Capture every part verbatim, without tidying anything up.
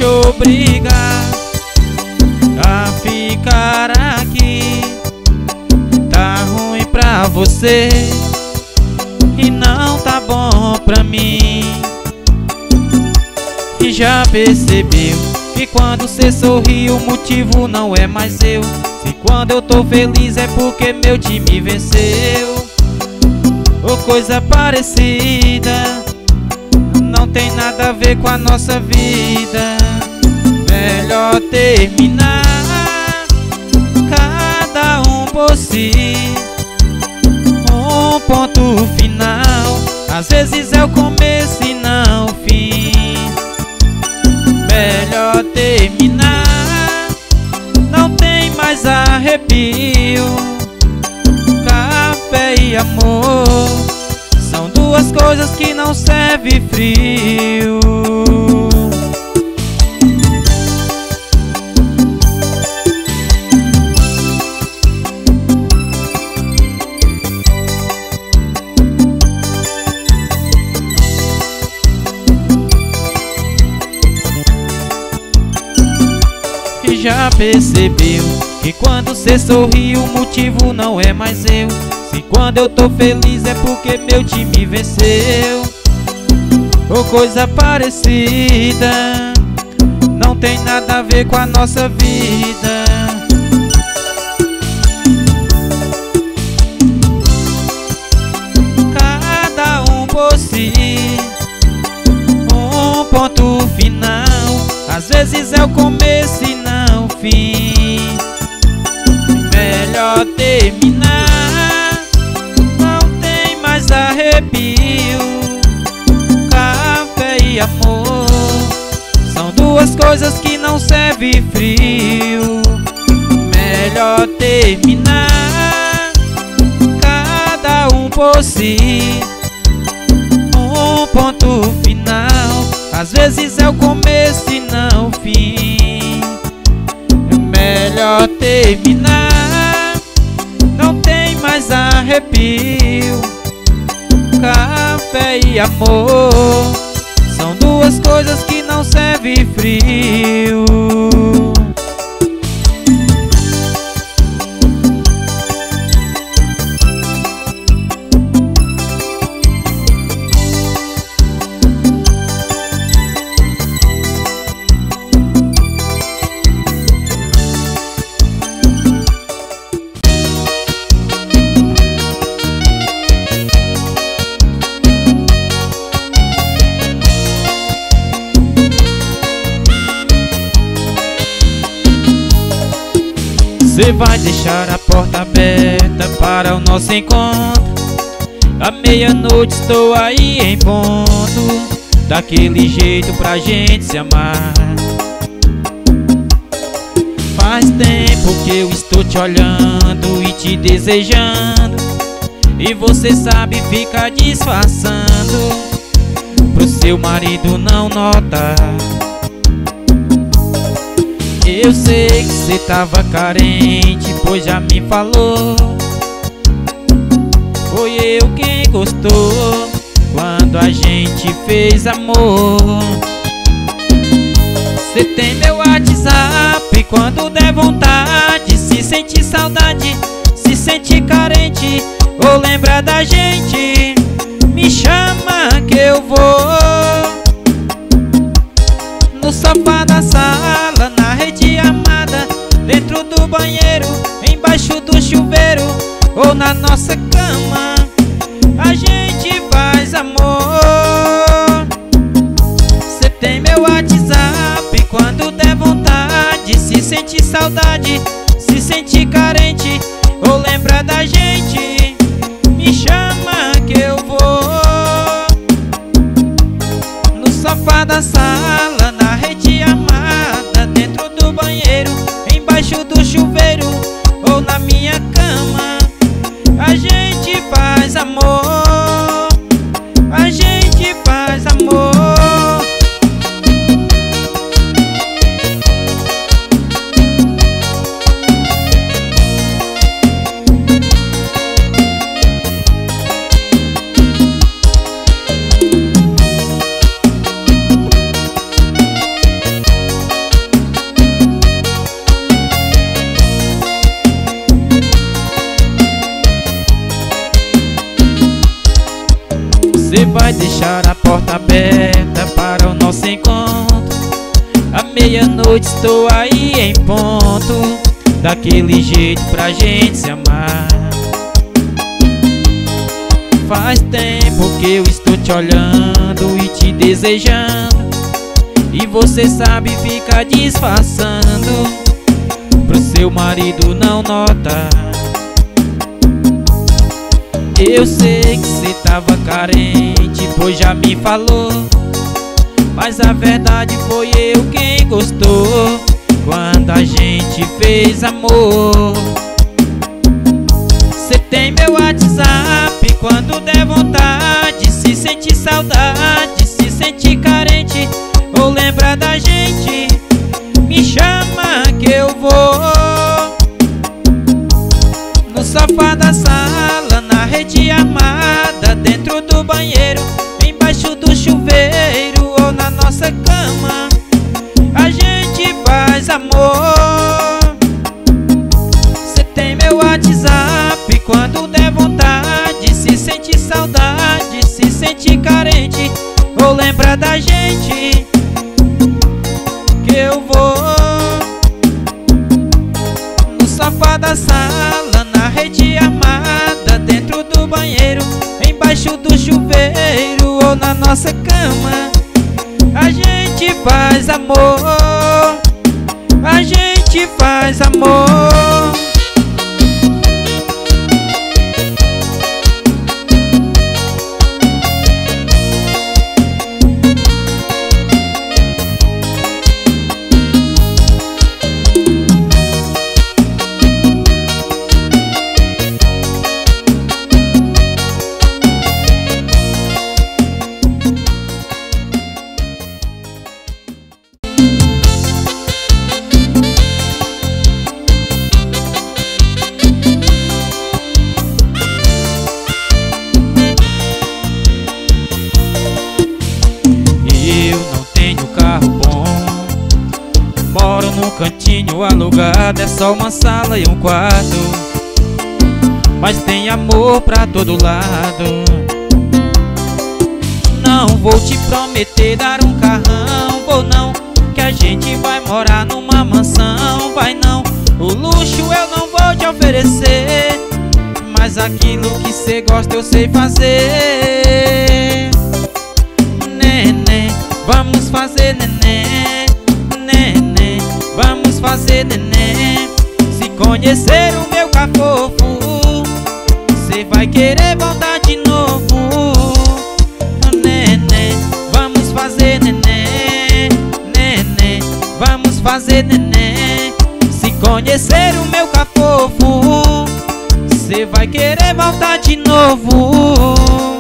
te obrigar a ficar aqui. Tá ruim pra você e não tá bom pra mim. E já percebeu que quando cê sorri o motivo não é mais eu. Se quando eu tô feliz é porque meu time venceu, ou coisa parecida. Não tem nada a ver com a nossa vida. Melhor terminar, cada um por si, um ponto final. Às vezes é o começo e não o fim. Melhor terminar, não tem mais arrepio. Café e amor são duas coisas que não servem frio. E já percebeu que quando cê sorri o motivo não é mais eu. Se quando eu tô feliz é porque meu time venceu, ou coisa parecida. Não tem nada a ver com a nossa vida. Cada um por si, um ponto final. Às vezes é o começo e não o fim. Melhor terminar, não tem mais arrepio. Café e amor são duas coisas que não servem frio. Melhor terminar, cada um por si, um ponto final. Às vezes é o começo e não o fim. Melhor terminar, não tem mais arrepio. Café e amor são duas coisas que não servem frio. Você vai deixar a porta aberta para o nosso encontro. À meia-noite estou aí em ponto, daquele jeito pra gente se amar. Faz tempo que eu estou te olhando e te desejando, e você sabe ficar disfarçando pro seu marido não notar. Eu sei que cê tava carente, pois já me falou. Foi eu quem gostou quando a gente fez amor. Cê tem meu WhatsApp, quando der vontade, se sentir saudade, se sentir carente ou lembra da gente, me chama que eu vou. No sofá da sala, na rede amada, dentro do banheiro, embaixo do chuveiro ou na nossa cama, a gente faz amor. Cê tem meu WhatsApp, quando der vontade, se sentir saudade, se sentir carente ou lembra da gente, me chama que eu vou. No sofá da sala, na rede amada, dentro do banheiro, embaixo do chuveiro ou na minha cama, a gente faz amor. A gente faz amor. vai deixar a porta aberta para o nosso encontro. À meia-noite estou aí em ponto, daquele jeito pra gente se amar. Faz tempo que eu estou te olhando e te desejando, e você sabe ficar disfarçando, pro seu marido não notar. Eu sei que cê tava carente, pois já me falou, mas a verdade foi eu quem gostou quando a gente fez amor. Cê tem meu WhatsApp, quando der vontade, se sentir saudade, se sentir carente ou lembrar da gente, me chama que eu vou. No sofá da sala, na rede armada, dentro do banheiro, embaixo do chuveiro ou na nossa cama, a gente faz amor. Cê tem meu WhatsApp, quando der vontade, se sentir saudade, se sentir carente ou lembrar da gente, que eu vou. No sofá da sala, na rede armada, dentro do banheiro, embaixo do chuveiro ou na nossa cama, a gente faz amor. A gente faz amor. Cantinho alugado, é só uma sala e um quarto, mas tem amor pra todo lado. Não vou te prometer dar um carrão, vou não, que a gente vai morar numa mansão. Vai não, o luxo eu não vou te oferecer, mas aquilo que cê gosta eu sei fazer. Neném, vamos fazer neném, neném, vamos fazer neném. Se conhecer o meu cafofo, cê vai querer voltar de novo. Neném, vamos fazer neném, neném, vamos fazer neném. Se conhecer o meu cafofo, cê vai querer voltar de novo.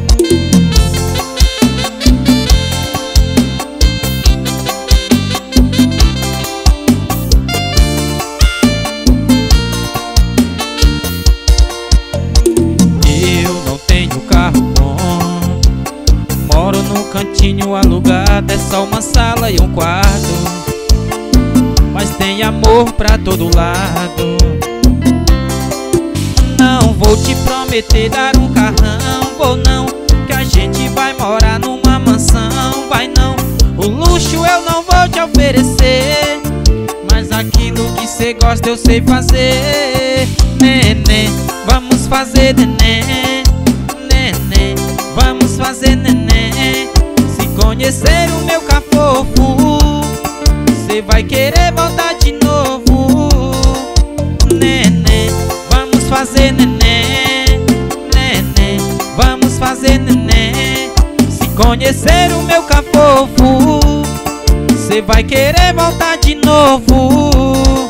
Cantinho alugado, é só uma sala e um quarto, mas tem amor pra todo lado. Não vou te prometer dar um carrão, vou não, que a gente vai morar numa mansão. Vai não, o luxo eu não vou te oferecer, mas aquilo que cê gosta eu sei fazer. Neném, vamos fazer neném, neném, vamos fazer neném. Conhecer o meu cafofo, cê vai querer voltar de novo. Neném, vamos fazer neném, neném, vamos fazer neném. Se conhecer o meu cafofo, cê vai querer voltar de novo.